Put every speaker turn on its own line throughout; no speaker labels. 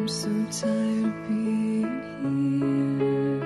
so tired of being here,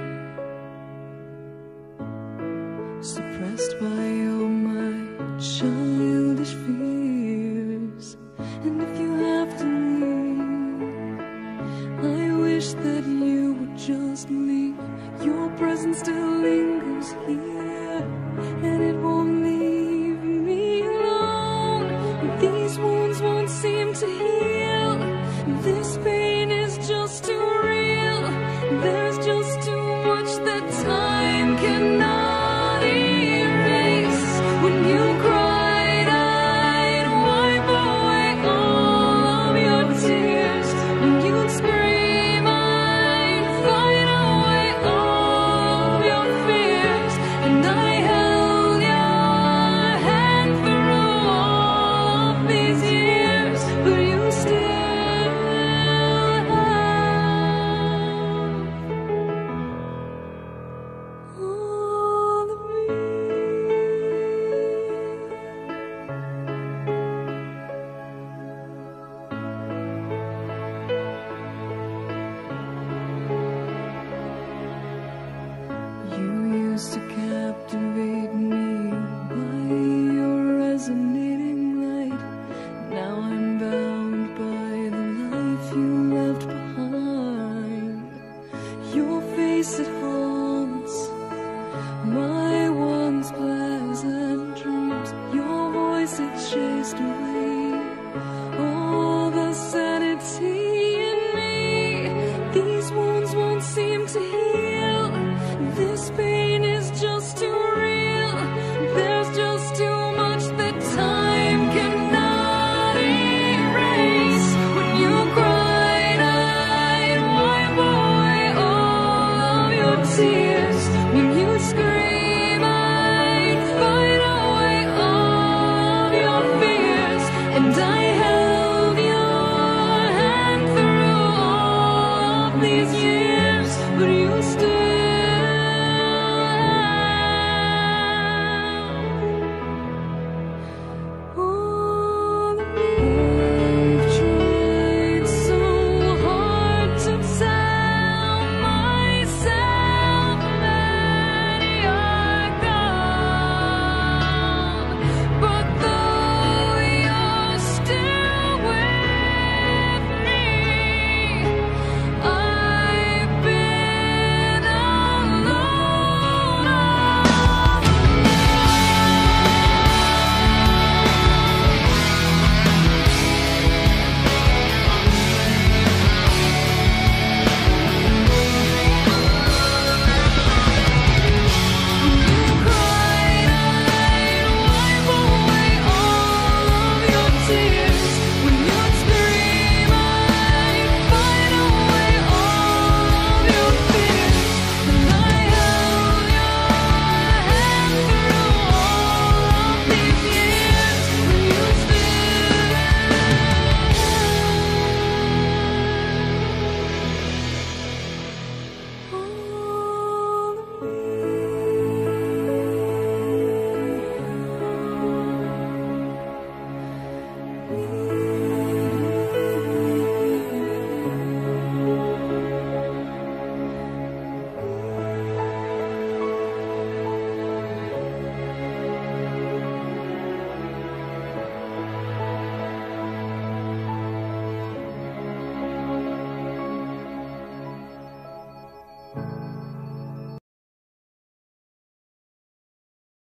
suppressed by all my childish fears. And if you have to leave, I wish that you would just leave. Your presence still lingers here, and it won't leave me alone. These wounds won't seem to heal. This pain is just too real. There's just too much that time cannot erase. When you cried, I'd wipe away all of your tears. When you'd scream, I'd fight away all of your fears. And I held your hand through all of these years, but you still all of me. You used to captivate me by your resonating light. Now I'm bound by the life you left behind. Your face, it